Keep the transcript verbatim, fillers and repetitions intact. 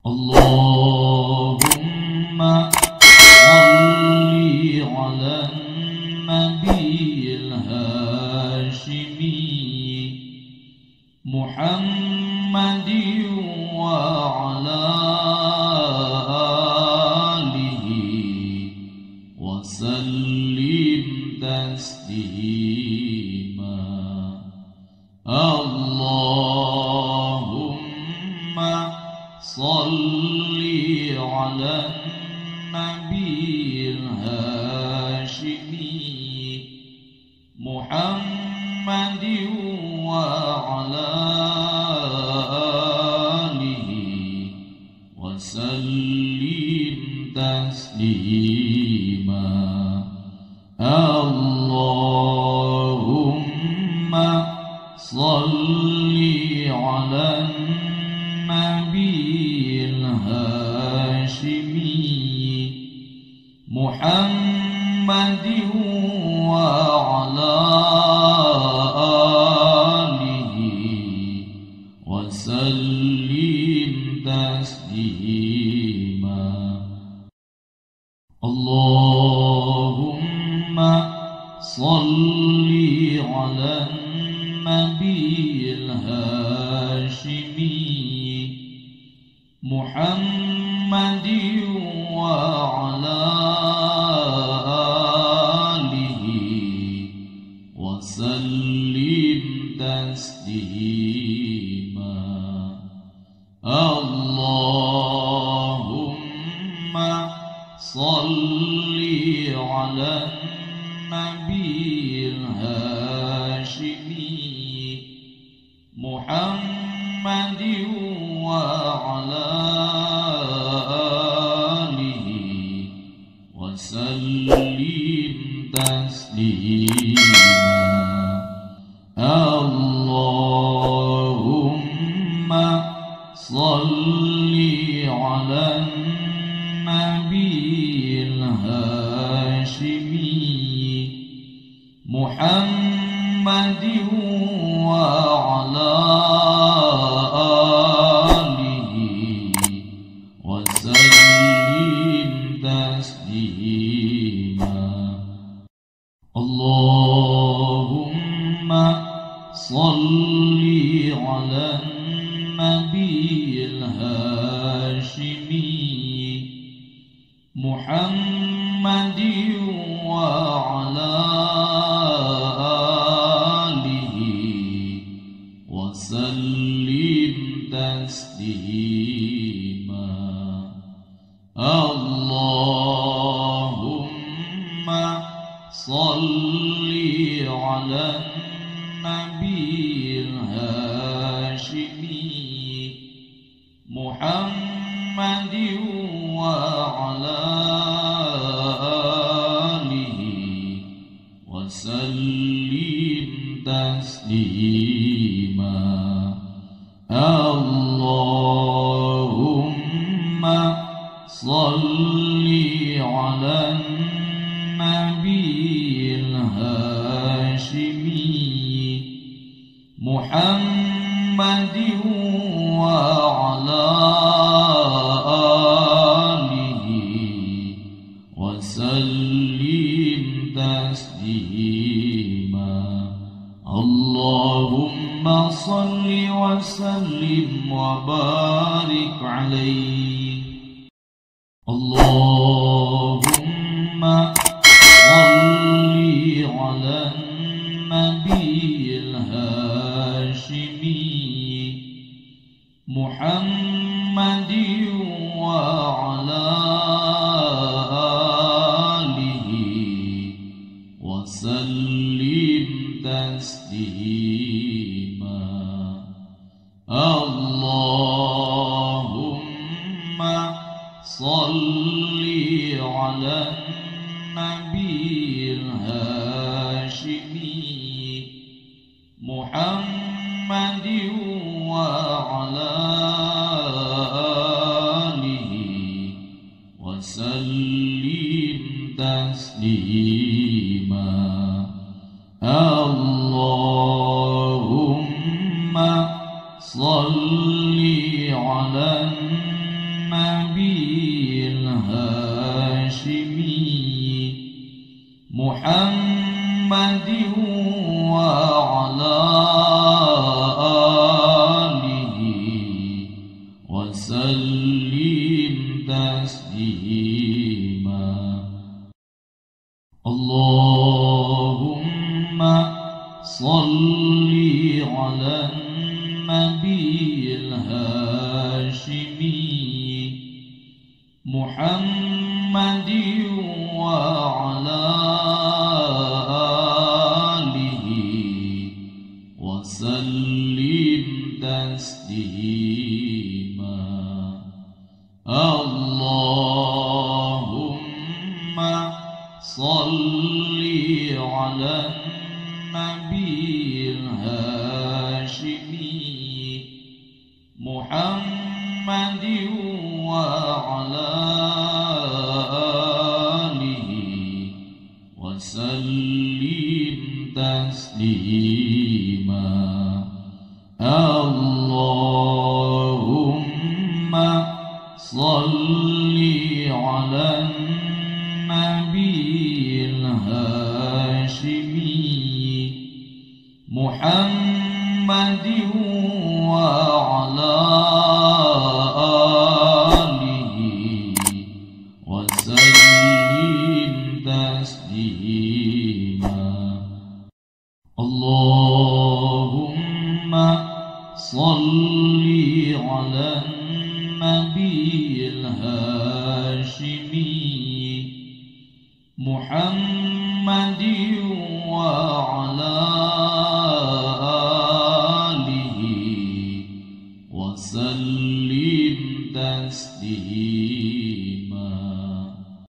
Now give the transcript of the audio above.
اللهم صل على النبي الهاشمي محمد وعلى آله وسلم تسليما. اللهم صل على النبي الهاشمي محمد وعلى آله وسلم تسليما. اللهم صل على النبي الهاشمي محمد وعلى آله وسلم تسليما. اللهم صل على النبي الهاشمي محمد وعلى آله وسلم تسليما. اللهم صل على النبي الهاشمي محمد وعلى آله وسلم تسليما. اللهم صل على النبي الهاشمي محمد وعلى آله وسلم تسليما. اللهم صل على النبي الهاشمي محمد وعلى آله وسلم تسليما. اللهم صل على النبي الهاشمي محمد وعلى آله وسلم تسليما. اللهم صل على النبي الهاشمي محمد وعلى آله وسلم تسليما. اللهم صل وسلم وبارك عليه. اللهم صل على النبي الهاشمي محمد وعلى آله وسلم تسليما. اللهم صل على النبي الهاشمي محمد وعلى آله وسلم تسليما. اللهم صل على النبي الهاشمي محمد وعلى آله وسلم تسليما. اللهم صل على النبي الهاشمي محمد وعلى آله وسلم تسليما. اللهم صل على النبي الهاشمي محمد وعلى آله وسلم تسليما. اللهم صل على النبي الهاشمي محمد وعلى آله وسلم تسليما. اللهم صل على النبي الهاشمي محمد وعلى آله وسلم تسليما.